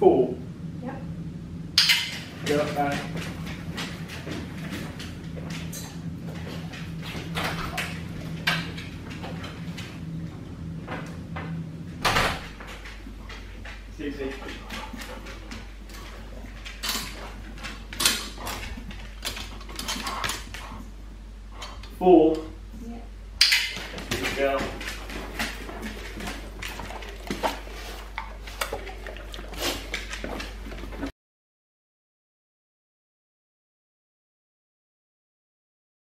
4. Yep. Go up back. Easy. 4. Yep. Good girl.